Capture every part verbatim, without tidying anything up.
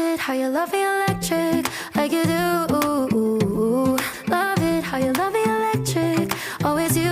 it how you love me electric, like you do. Love it how you love me electric, always you.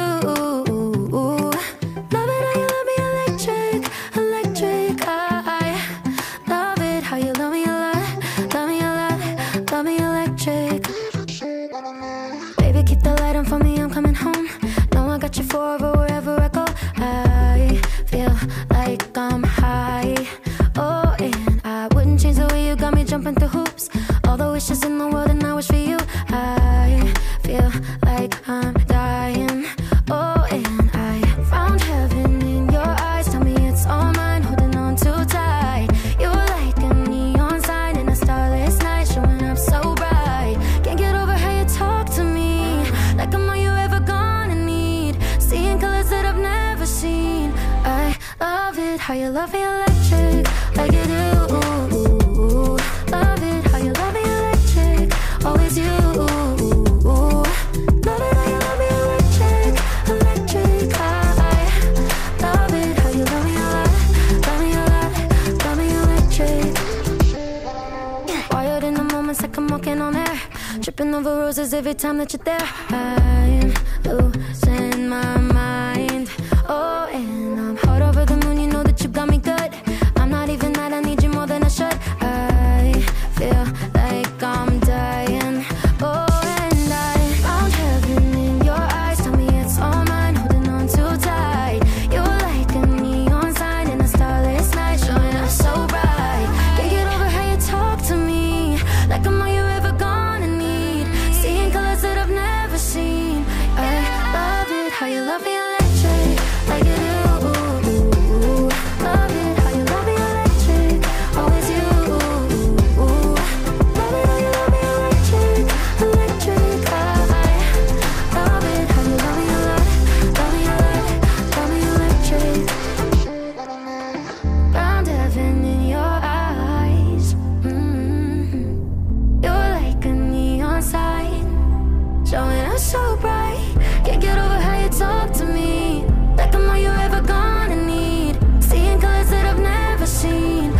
Love it how you love me electric, electric. I love it how you love me a lot, love me a lot, love me electric. Baby, keep the light on for me, I'm coming home. Know I got you forever wherever I go. I feel like I'm high. Oh, and I wouldn't change the way you got me jumping through hoops. All the wishes in the world and I wish for you. I feel like I'm dying. Oh, and I found heaven in your eyes. Tell me it's all mine, holding on too tight. You're like a neon sign in a starless night, showing up so bright. Can't get over how you talk to me, like I'm all you ever gonna need. Seeing colors that I've never seen. I love it how you love me electric, like you do. Love it how you love me electric, always you. Love it how you love me electric, electric. I love it how you love me a lot, love me a lot, love me electric. Wired in the moments like I'm walking on air, tripping over roses every time that you're there. I'm losing my mind. Oh, and I'm hot over the moon, you know that you got me good. I'm not even mad, I need you more than I should. I feel like I'm dying. Oh, and I found heaven in your eyes. Tell me it's all mine, holding on too tight. You're like a neon sign in a starless night, showing up so bright. Can't get over how you talk to me, like I'm all you ever gonna need. Seeing colors that I've never seen. I love it how you love me electric, like you do. Love it how you love me electric, always you. Love it how you love me electric, electric. I love it how you love me a lot, love me a lot, love me electric. Found heaven in your eyes. Mm-hmm. You're like a neon sign, showing us so bright.